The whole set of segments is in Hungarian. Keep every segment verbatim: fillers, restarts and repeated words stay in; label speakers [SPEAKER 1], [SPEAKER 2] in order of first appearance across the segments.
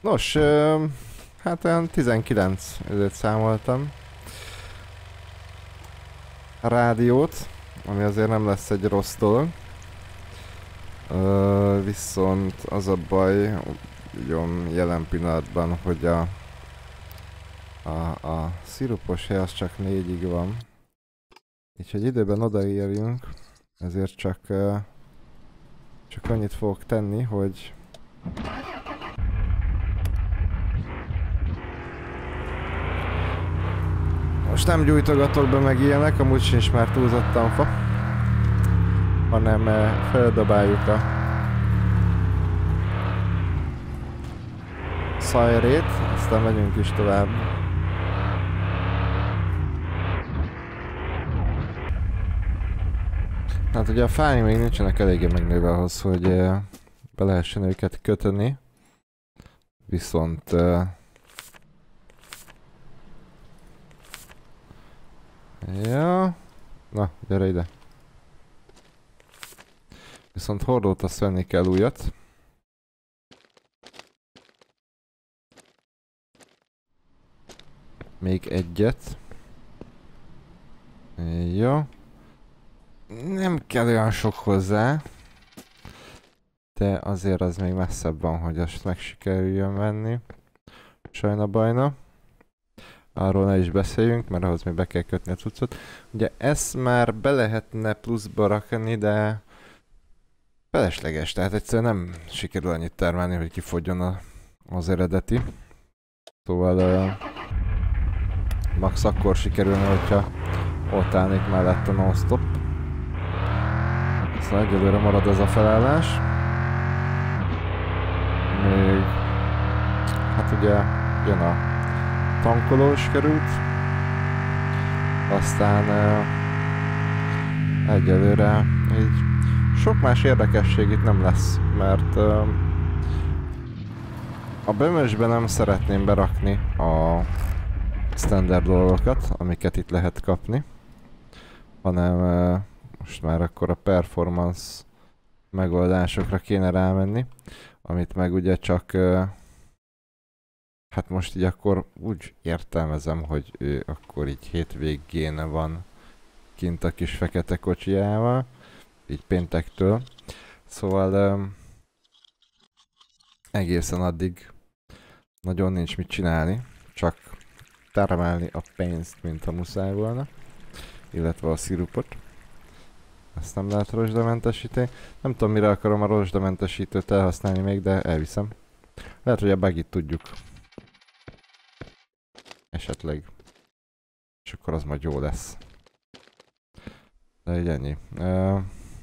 [SPEAKER 1] Nos, ö, hát olyan tizenkilenc ezért számoltam. A rádiót, ami azért nem lesz egy rossz dolog. Ö, viszont az a baj, ugye jelen pillanatban, hogy a, a, a szirupos hely az csak négyig van. Úgyhogy időben odaérjünk, ezért csak, ö, csak annyit fogok tenni, hogy most nem gyújtogatok be meg ilyenek, amúgy sincs már túlzottan fa, hanem uh, feldobáljuk a szajrét, aztán megyünk is tovább. Hát ugye a fáink még nincsenek eléggé megnőve ahhoz, hogy uh, be lehessen őket kötni, viszont uh, ja, na, gyere ide. Viszont hordót azt venni kell újat. Még egyet. Jó. Nem kell olyan sok hozzá. De azért az még messzebb van, hogy azt meg sikerüljön venni. Sajna bajna. Arról ne is beszéljünk, mert ahhoz még be kell kötni a cuccot. Ugye ezt már be lehetne pluszba rakni, de felesleges, tehát egyszerűen nem sikerül annyit termelni, hogy kifogjon a, az eredeti. Szóval uh, max akkor sikerülne, hogyha ott állnék mellett a non-stop. Szóval egyelőre marad ez a felállás. Még hát ugye jön a tankolós került. Aztán uh, egyelőre így sok más érdekesség itt nem lesz, mert uh, a bömösbe nem szeretném berakni a standard dolgokat, amiket itt lehet kapni, hanem uh, most már akkor a performance megoldásokra kéne rámenni, amit meg ugye csak uh, hát most így akkor úgy értelmezem, hogy ő akkor így hétvégén van kint a kis fekete kocsijával, így péntektől. Szóval um, egészen addig nagyon nincs mit csinálni, csak termelni a pénzt, mint a muszáj volna, illetve a szirupot. Ezt nem lehet rozsdamentesíteni. Nem tudom, mire akarom a rozsdamentesítőt elhasználni még, de elviszem. Lehet, hogy a bugit tudjuk. Esetleg. És akkor az majd jó lesz. De így ennyi. Uh,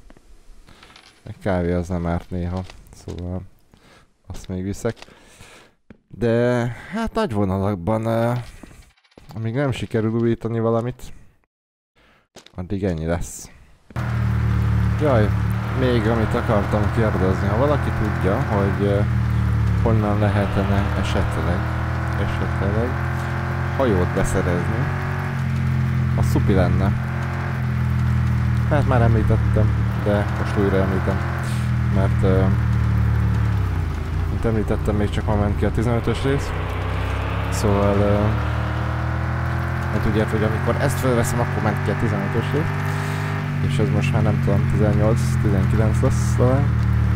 [SPEAKER 1] kávé az nem árt néha, szóval azt még viszek. De hát nagy vonalakban, uh, amíg nem sikerül újítani valamit, addig ennyi lesz. Jaj, még amit akartam kérdezni, ha valaki tudja, hogy uh, honnan lehetne esetleg, esetleg hajót beszerezni, a szupi lenne. Hát már említettem, de most újra említem, mert uh, mint említettem, még csak ma ment ki a tizenötös rész, szóval uh, hát úgy ért, hogy amikor ezt felveszem, akkor ment ki a tizenötös rész, és ez most már nem tudom, tizennyolc tizenkilenc lesz talán.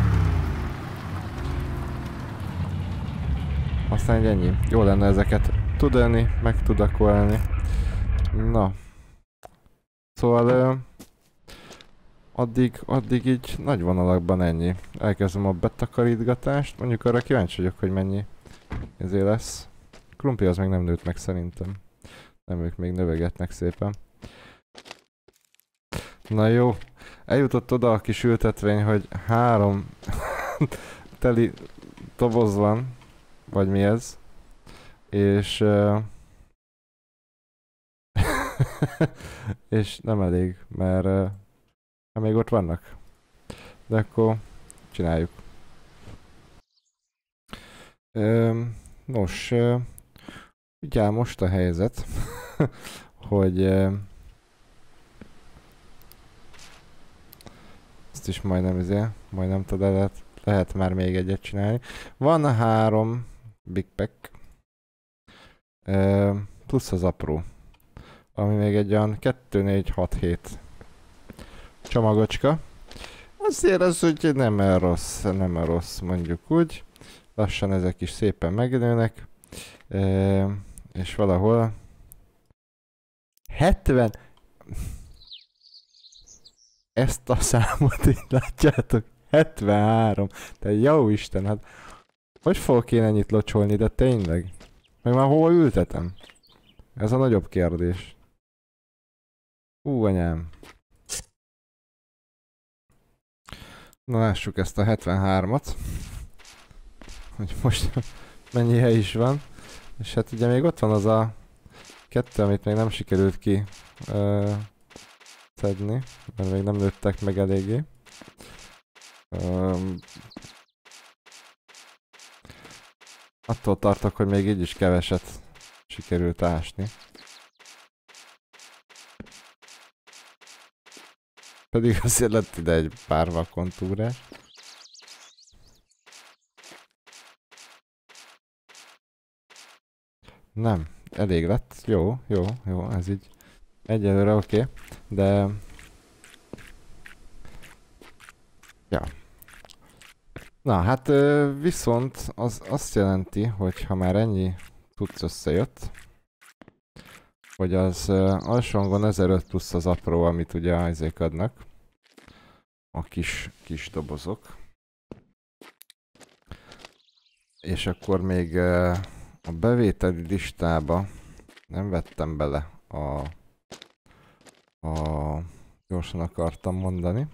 [SPEAKER 1] Aztán ennyi. Jó lenne ezeket tudni, meg tudakolni. Na. Szóval uh, addig, addig így nagy vonalakban ennyi. Elkezdem a betakarítgatást, mondjuk arra kíváncsi vagyok, hogy mennyi ezért lesz. Krumpli az még nem nőtt meg szerintem. Nem, ők még növegetnek szépen. Na jó, eljutott oda a kis ültetvény, hogy három teli doboz van, vagy mi ez, és uh, és nem elég, mert uh, hát még ott vannak. De akkor csináljuk. Um, nos, uh, ugye most a helyzet, hogy uh, ezt is majdnem izé, majdnem tudod, lehet, lehet már még egyet csinálni. Van három Big Pack. Uh, plusz az apró. Ami még egy olyan kettő, négy, hat, hét csomagocska. Azért az, hogy nem el rossz, nem el rossz, mondjuk úgy. Lassan ezek is szépen megnőnek. Uh, és valahol hetven... Ezt a számot így látjátok? hetvenhárom. De jó Isten, hát hogy fogok én ennyit locsolni, de tényleg? Meg már hova ültetem? Ez a nagyobb kérdés. Ú, anyám. Na lássuk ezt a hetvenhármat. Hogy most mennyi hely is van. És hát ugye még ott van az a kettő, amit még nem sikerült ki uh, szedni, mert még nem nőttek meg eléggé. Um, attól tartok, hogy még így is keveset sikerült ásni. Pedig azért lett ide egy pár vakontúrás. Nem, elég lett. Jó, jó, jó, ez így egyelőre oké, okay. De... Ja. Na, hát viszont az azt jelenti, hogy ha már ennyi tudsz összejött, hogy az alsóhangon ezeröt plusz az apró, amit ugye ezek adnak. A kis, kis dobozok. És akkor még a bevételi listába nem vettem bele a... a... gyorsan akartam mondani.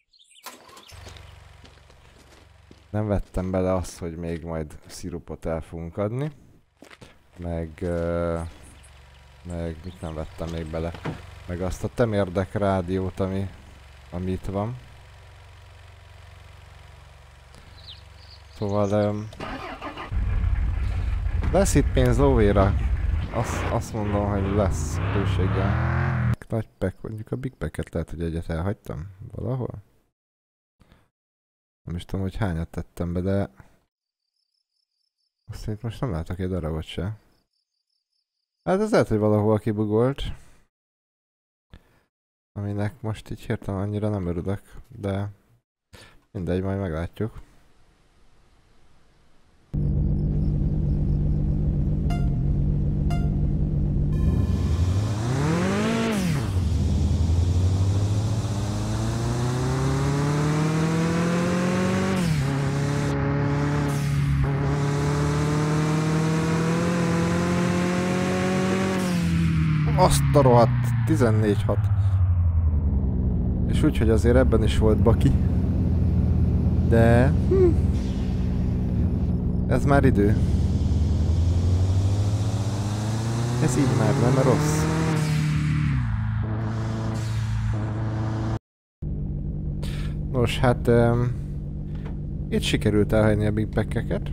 [SPEAKER 1] Nem vettem bele azt, hogy még majd szirupot el fogunk adni. Meg... Uh, meg mit nem vettem még bele. Meg azt a temérdek rádiót, ami, ami itt van. Szóval... Um, lesz itt pénz lóvéra. Azt, azt mondom, hogy lesz bőséggel. Nagy pack, mondjuk a Big Packet lehet, hogy egyet elhagytam valahol. Nem is tudom, hogy hányat tettem be, de... Azt itt most nem látok egy darabot se. Hát ez lehet, hogy valahol kibugolt. Aminek most így hirtelen annyira nem örülök, de... mindegy, majd meglátjuk. Azt a rohadt, tizennégy hat. És úgy, hogy azért ebben is volt baki. De... Hm. Ez már idő. Ez így már nem rossz. Nos, hát... Um, itt sikerült elhagyni a Big Pack-eket.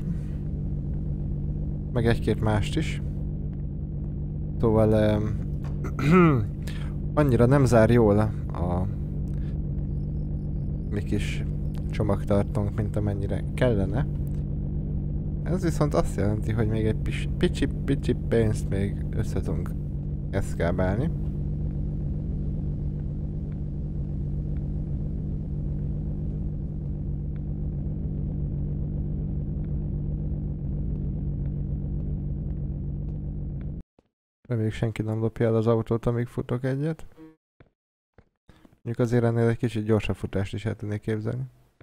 [SPEAKER 1] Meg egy-két mást is. Szóval... Um, annyira nem zár jól a mi kis csomagtartónk, mint amennyire kellene. Ez viszont azt jelenti, hogy még egy picsi-picsi pénzt még össze tudunk eszkábálni. Reméljük senki nem lopja el az autót, amíg futok egyet. Mondjuk azért ennél egy kicsit gyorsabb futást is el tudnék képzelni.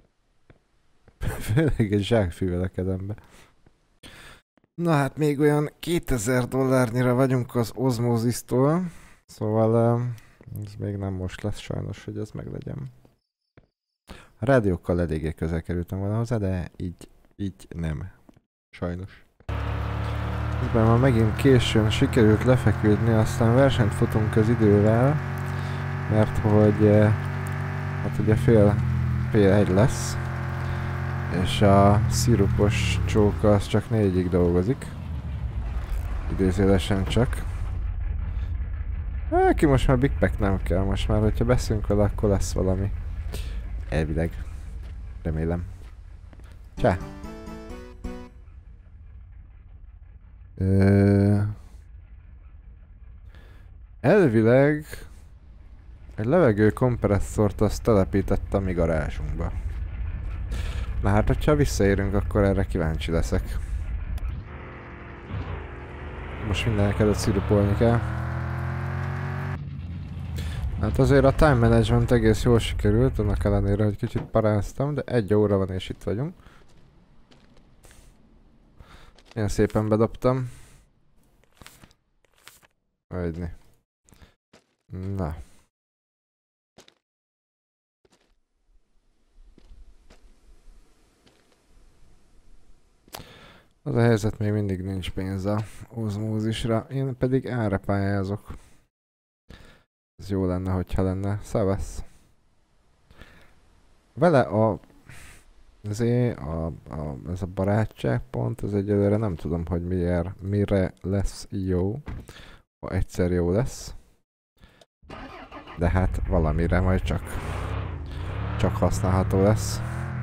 [SPEAKER 1] Főleg egy zsákfűvel a kezembe. Na hát még olyan kétezer dollárnyira vagyunk az Osmosisztól. Szóval ez még nem most lesz sajnos, hogy ez meglegyen. A rádiókkal eléggé közel kerültem volna hozzá, de így, így nem. Sajnos. Közben már megint későn sikerült lefeküdni, aztán versenyt futunk az idővel, mert hogy hát ugye fél, fél egy lesz, és a szirupos csóka az csak négyig dolgozik, idézőjelesen csak. Neki most már Big Pack nem kell, most már hogyha beszélünk vele, akkor lesz valami. Elvileg. Remélem. Csá! Ö... Elvileg egy levegő kompresszort azt telepítettem a mi garázsunkba. Na hát, hogyha visszaérünk, akkor erre kíváncsi leszek. Most mindenek előtt szirupolni kell. Hát azért a time management egész jól sikerült, annak ellenére, hogy kicsit paráztam, de egy óra van és itt vagyunk. Ilyen szépen bedobtam. Hagyni. Na. Az a helyzet, még mindig nincs pénz a ozmózisra, én pedig erre pályázok. Ez jó lenne, hogyha lenne. Szevasz! Vele a... Ezért a, a, ez a barátságpont, ez egyelőre nem tudom, hogy miért, mire lesz jó. Ha egyszer jó lesz. De hát valamire majd csak, csak használható lesz.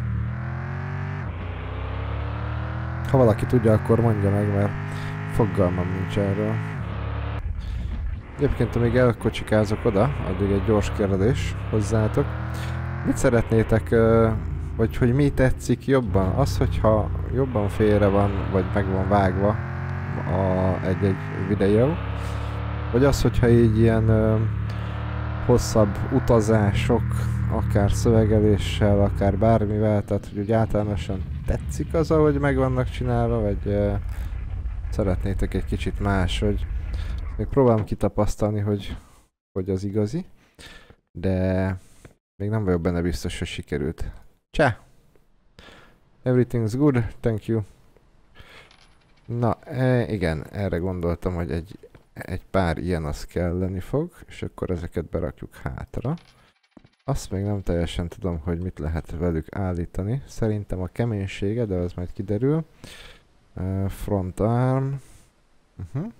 [SPEAKER 1] Ha valaki tudja, akkor mondja meg, mert fogalmam nincs erről. Egyébként, amíg elkocsikázok oda, addig egy gyors kérdés hozzátok. Mit szeretnétek, vagy hogy mi tetszik jobban? Az, hogyha jobban félre van, vagy meg van vágva egy-egy videó, vagy az, hogyha így ilyen ö, hosszabb utazások, akár szövegeléssel, akár bármivel, tehát hogy úgy általánosan tetszik az, ahogy meg vannak csinálva, vagy ö, szeretnétek egy kicsit más, hogy még próbálom kitapasztalni, hogy, hogy az igazi, de még nem vagyok benne biztos, hogy sikerült. Csá! Everything's good, thank you. Na, e, igen, erre gondoltam, hogy egy, egy pár ilyen az kelleni fog, és akkor ezeket berakjuk hátra. Azt még nem teljesen tudom, hogy mit lehet velük állítani. Szerintem a keménysége, de az majd kiderül. Uh, front arm. Uh-huh.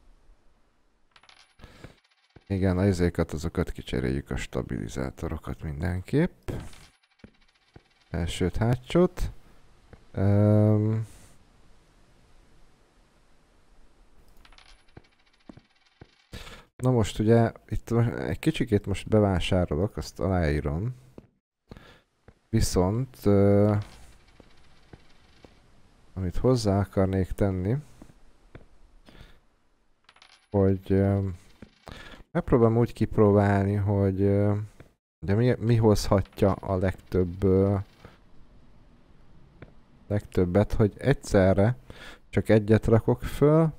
[SPEAKER 1] Igen, az izékat, azokat kicseréljük, a stabilizátorokat mindenképp. Elsőt, hátsót. Um, Na most ugye, itt egy kicsikét most bevásárolok, azt aláírom. Viszont, uh, amit hozzá akarnék tenni, hogy uh, megpróbálom úgy kipróbálni, hogy uh, de mi, mi hozhatja a legtöbb, uh, legtöbbet, hogy egyszerre csak egyet rakok föl.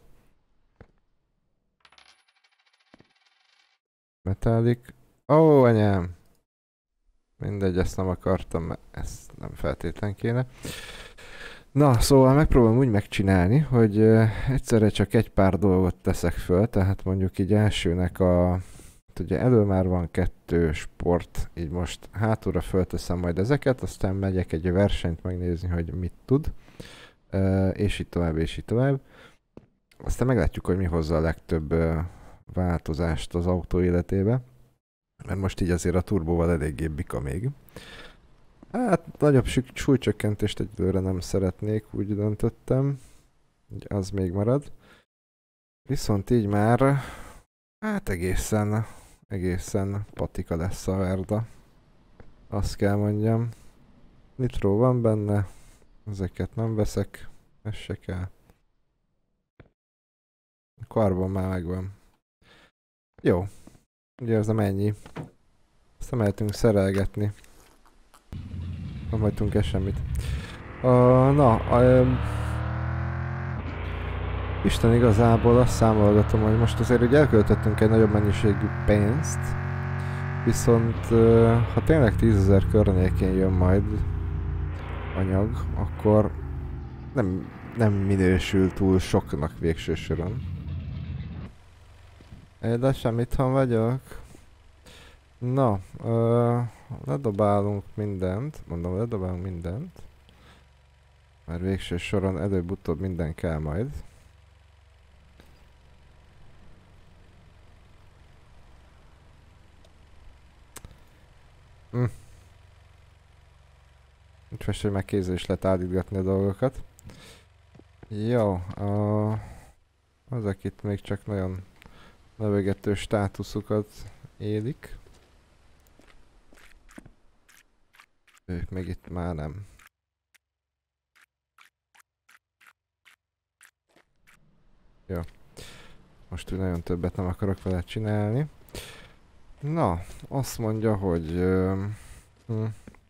[SPEAKER 1] Metallic. Ó, oh, anyám! Mindegy, ezt nem akartam, mert ezt nem feltétlen kéne. Na, szóval megpróbálom úgy megcsinálni, hogy uh, egyszerre csak egy pár dolgot teszek föl, tehát mondjuk így elsőnek a... Ugye elő már van kettő sport, így most hátulra fölteszem majd ezeket, aztán megyek egy versenyt megnézni, hogy mit tud. Uh, és így tovább, és így tovább. Aztán meglátjuk, hogy mi hozza a legtöbb uh, változást az autó életébe. Mert most így azért a turbóval eléggé bika még. Hát nagyobb súlycsökkentést egyelőre nem szeretnék, úgy döntöttem. Az még marad. Viszont így már hát egészen, egészen patika lesz a Verda. Azt kell mondjam. Nitro van benne. Ezeket nem veszek. Ez se kell. A karbon már megvan. Jó. Ugye az nem ennyi. Aztán mehetünk szerelgetni. Nem hagytunk el semmit. Uh, na, uh, Isten igazából azt számolgatom, hogy most azért ugye elköltöttünk egy nagyobb mennyiségű pénzt. Viszont uh, ha tényleg tízezer környékén jön majd anyag, akkor nem, nem minősül túl soknak végső soron. De semmit, ha vagyok. Na, uh, ledobálunk mindent, mondom, ledobálunk mindent. Mert végső soron előbb-utóbb minden kell majd. Hm. Úgy most, hogy meg kézzel is lehet állítgatni a dolgokat. Jó, uh, Azok itt még csak nagyon növegető státuszukat élik. Ők meg itt már nem. Jó. Most úgy nagyon többet nem akarok vele csinálni. Na, azt mondja, hogy... Uh, hm.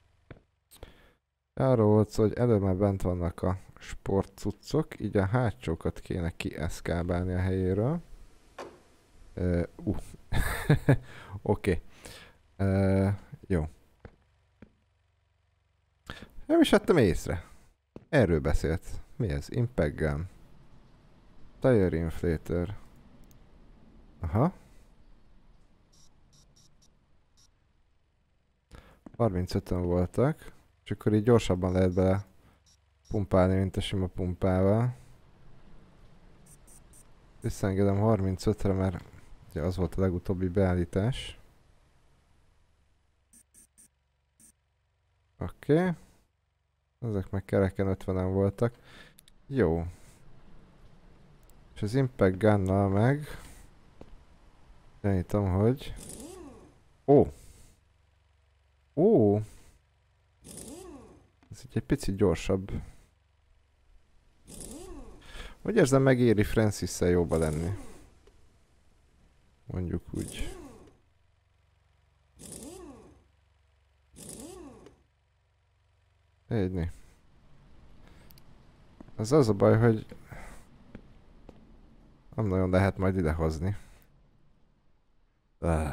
[SPEAKER 1] Arról volt szó, hogy előbb már bent vannak a sportcuccok, így a hátsókat kéne kieszkábálni a helyéről. Uh, uh. Oké. Okay. Uh, jó. Nem is vettem észre. Erről beszélt. Mi ez? Impact Gun. Tire Inflator. Aha. harmincöten voltak. És akkor így gyorsabban lehet bele pumpálni, mint a sima pumpával. Visszaengedem harmincötre, mert ugye az volt a legutóbbi beállítás. Oké. Okay. Ezek meg kereken ötvenen voltak. Jó. És az Impact Gunnal meg... Gyanítom, hogy... Ó! Ó! Ez így egy picit gyorsabb. Úgy érzem, megéri Francisszel jóba lenni. Mondjuk úgy. Egyni. Az az a baj, hogy nem nagyon lehet majd idehozni. Uh.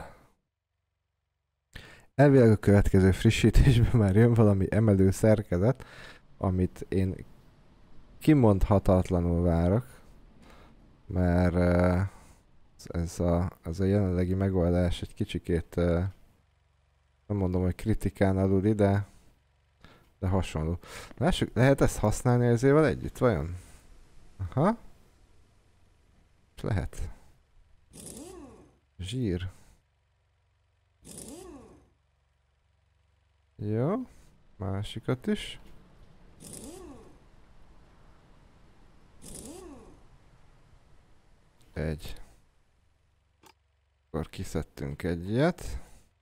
[SPEAKER 1] Elvileg a következő frissítésben már jön valami emelő szerkezet, amit én kimondhatatlanul várok, mert uh, ez, a, ez a jelenlegi megoldás egy kicsikét, uh, nem mondom, hogy kritikán aluli, de, de hasonló. Lássuk, lehet ezt használni ezével együtt, vajon? Aha. Lehet. Zsír. Jó. Másikat is. Egy. Akkor kiszedtünk egy ilyet.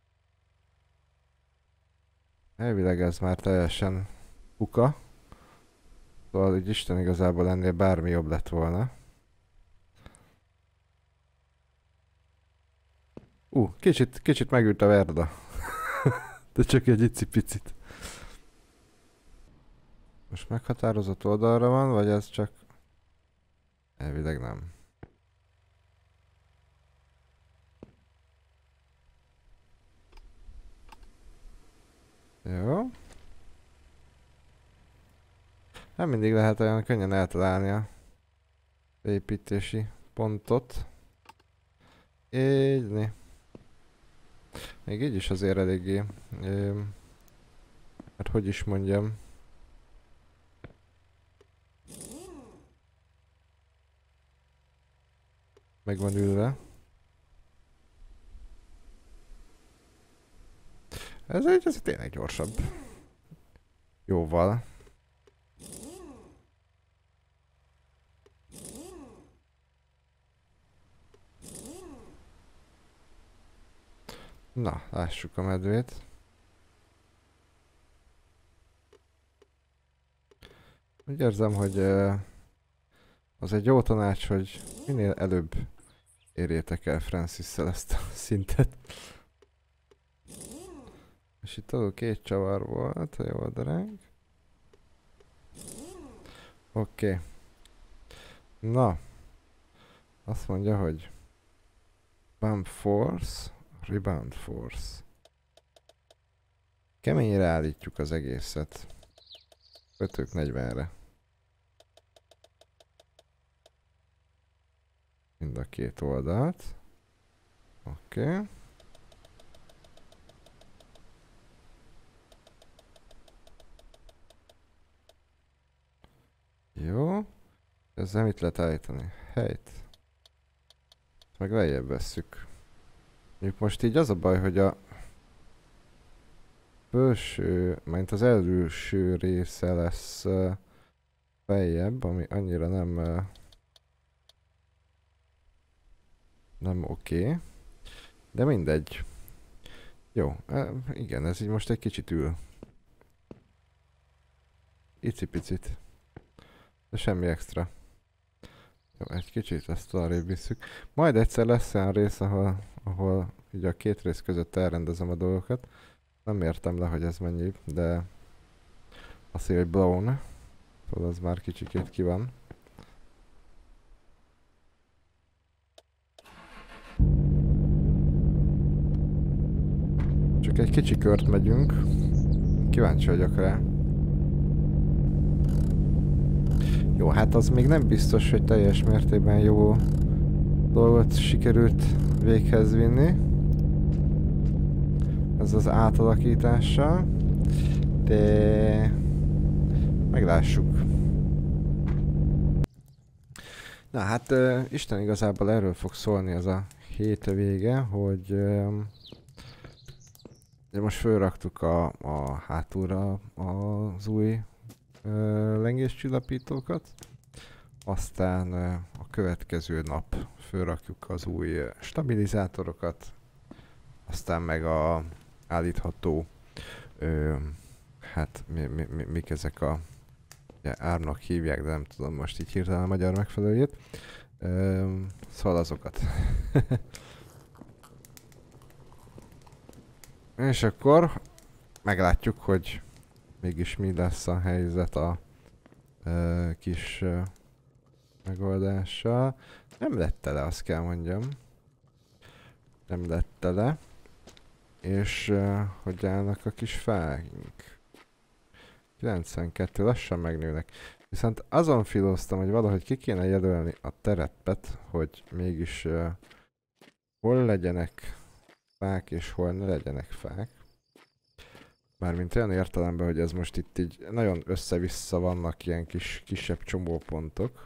[SPEAKER 1] Elvileg ez már teljesen kuka. Szóval, hogy Isten igazából ennél bármi jobb lett volna. Uh, kicsit, kicsit megült a Verda. De csak egy icipicit. Most meghatározott oldalra van, vagy ez csak... Elvileg nem. Jó. Nem mindig lehet olyan könnyen eltalálni a építési pontot. Így. Még így is azért eléggé. Hát hogy is mondjam. Meg van ülve. Ez egy, ez tényleg gyorsabb. Jóval. Na, lássuk a medvét. Úgy érzem, hogy uh, az egy jó tanács, hogy minél előbb érjétek el Francisszel ezt a szintet. És itt alul két csavar volt, ha jól dereng. Oké. Okay. Na. Azt mondja, hogy Bump Force, Rebound Force. Keményre állítjuk az egészet. ötök negyvenre. Mind a két oldalt. Oké. Okay. Jó. Ezzel mit lehet állítani? Helyt. Meg lejjebb vesszük. Mondjuk most így az a baj, hogy a felső, mint az előső része lesz uh, feljebb, ami annyira nem uh, nem oké. Okay. De mindegy. Jó, e, igen, ez így most egy kicsit ül. Icipicit. De semmi extra. Jó, egy kicsit ezt arrébb visszük. Majd egyszer lesz olyan rész, ahol, ahol ugye a két rész között elrendezem a dolgokat. Nem értem le, hogy ez mennyi, de a szél blown. Szóval az már kicsikét ki van. Csak egy kicsi kört megyünk. Kíváncsi vagyok rá. Jó, hát az még nem biztos, hogy teljes mértékben jó dolgot sikerült véghez vinni. Ez az átalakítással. De meglássuk. Na hát uh, Isten igazából erről fog szólni ez a hét vége, hogy uh, most fölraktuk a, a hátulra az új uh, lengéscsillapítókat, aztán uh, a következő nap fölrakjuk az új uh, stabilizátorokat, aztán meg a állítható, uh, hát mi, mi, mi, mik ezek a ugye, árnak hívják, de nem tudom most így hirtelen a magyar megfelelőjét. Uh, szóval azokat. És akkor meglátjuk, hogy mégis mi lesz a helyzet a uh, kis uh, megoldással. Nem lett tele, azt kell mondjam. Nem lett tele. És uh, hogy állnak a kis fáink? kilencvenkettő, lassan megnőnek. Viszont azon filóztam, hogy valahogy ki kéne jelölni a terepet, hogy mégis uh, hol legyenek fák és hol ne legyenek fák. Mármint olyan értelemben, hogy ez most itt így nagyon össze-vissza vannak ilyen kis, kisebb csomópontok.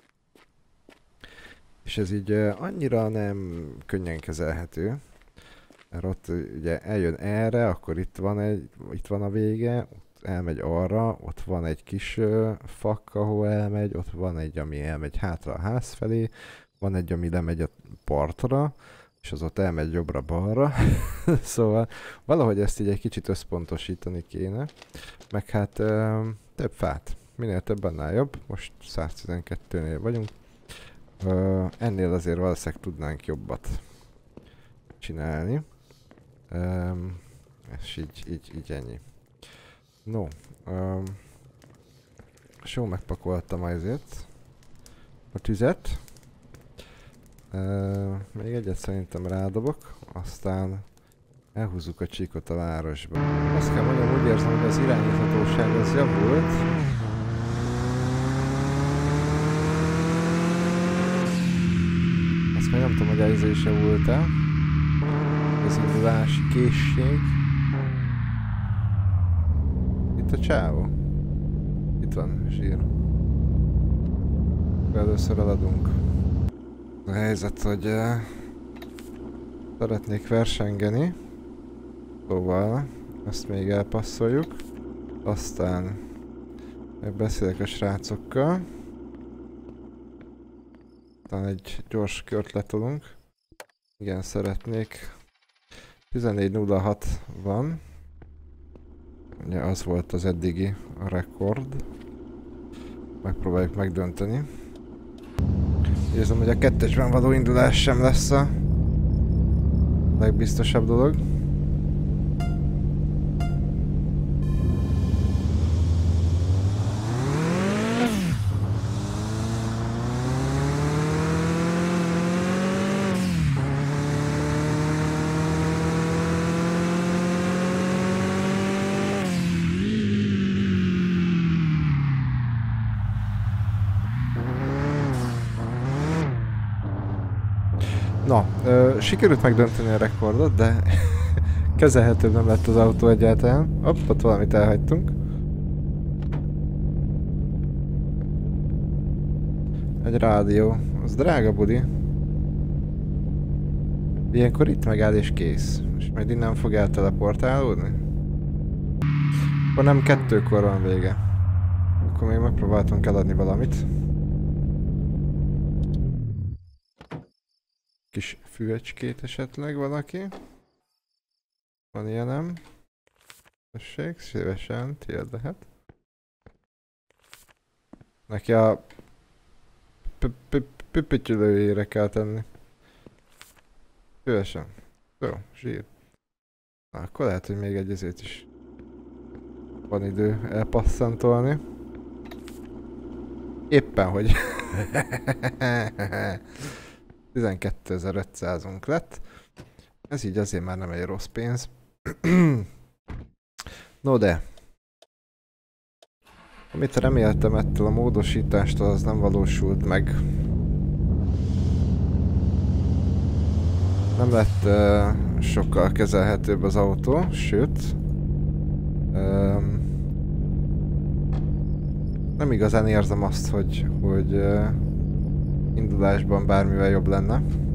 [SPEAKER 1] És ez így uh, annyira nem könnyen kezelhető. Mert ott ugye eljön erre, akkor itt van, egy, itt van a vége, ott elmegy arra, ott van egy kis uh, fak, ahol elmegy, ott van egy, ami elmegy hátra a ház felé, van egy, ami lemegy a partra, és az ott elmegy jobbra-balra. Szóval valahogy ezt így egy kicsit összpontosítani kéne. Meg hát uh, több fát. Minél több, annál jobb. Most száztizenkettőnél vagyunk. Uh, ennél azért valószínűleg tudnánk jobbat csinálni. Um, és így, így, így ennyi. No. Um, és jól megpakoltam azért a tüzet. Uh, még egyet szerintem rádobok, aztán elhúzzuk a csíkot a városba. Azt kell mondjam, úgy érzem, hogy az irányíthatóság az javult. Azt még nem tudom, hogy ez is javult-e. Az indulási készség. Itt a csávó. Itt van, zsír. Először eladunk. A helyzet, hogy uh, szeretnék versengeni, szóval ezt még elpasszoljuk, aztán megbeszélek a srácokkal, aztán egy gyors kört letolunk. Igen, szeretnék. tizennégy nulla hat van, ugye az volt az eddigi a rekord, megpróbáljuk megdönteni. Érzem, hogy a kettesben való indulás sem lesz a legbiztosabb dolog. Na, ö, sikerült megdönteni a rekordot, de kezelhetőbb nem lett az autó egyáltalán. Hopp, ott valamit elhagytunk. Egy rádió. Az drága, budi. Ilyenkor itt megáll és kész. És majd innen fog elteleportálódni? Akkor nem kettőkor van vége. Akkor még megpróbáltunk eladni valamit. Kis füvecskét esetleg valaki. Van ilyenem. Tessék, szívesen, tiéd lehet. Neki a püpütyülőjére kell tenni. Szívesen. Jó, zsír. Na, akkor lehet, hogy még egy ezért is van idő elpasszantolni. Éppen hogy tizenkétezer-ötszázunk lett. Ez így azért már nem egy rossz pénz. No de, amit reméltem ettől a módosítástól, az nem valósult meg. Nem lett uh, sokkal kezelhetőbb az autó, sőt, um, nem igazán érzem azt, hogy, hogy uh, indulásban bármivel jobb lenne.